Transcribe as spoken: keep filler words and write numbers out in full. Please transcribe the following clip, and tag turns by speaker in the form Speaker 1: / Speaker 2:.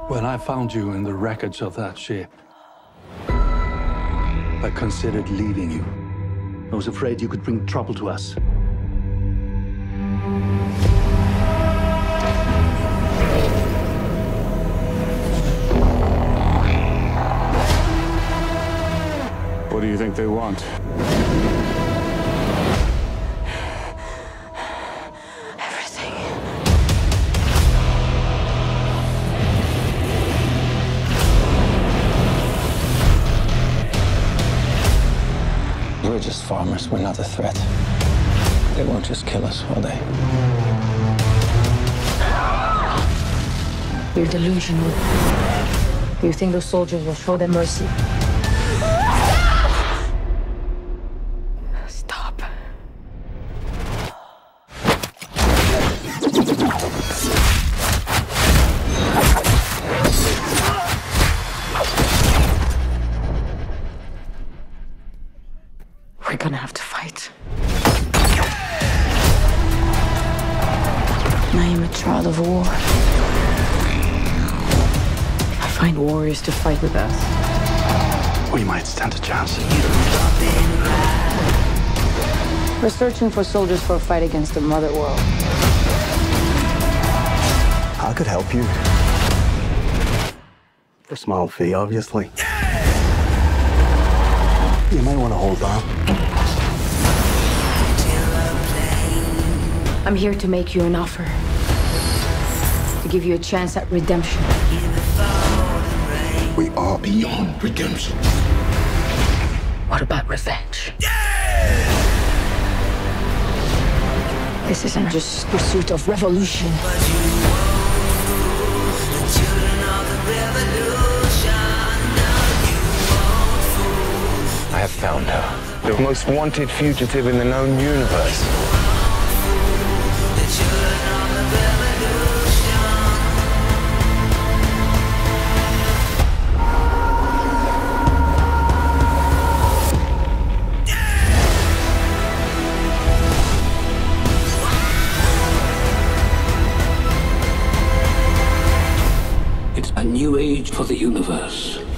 Speaker 1: When I found you in the wreckage of that ship, I considered leaving you. I was afraid you could bring trouble to us.
Speaker 2: What do you think they want?
Speaker 3: Everything.
Speaker 4: We're just farmers. We're not a threat. They won't just kill us, will they?
Speaker 3: You're delusional. You think those soldiers will show them mercy? Stop. We're gonna have to fight. I am a child of war. I find warriors to fight with us.
Speaker 1: We might stand a chance.
Speaker 3: We're searching for soldiers for a fight against the Motherworld.
Speaker 5: I could help you. For a small fee, obviously. You might want to hold on.
Speaker 3: I'm here to make you an offer. To give you a chance at redemption.
Speaker 6: We are beyond redemption.
Speaker 3: What about revenge? This isn't just pursuit of revolution.
Speaker 7: I have found her. The most wanted fugitive in the known universe.
Speaker 6: It's a new age for the universe.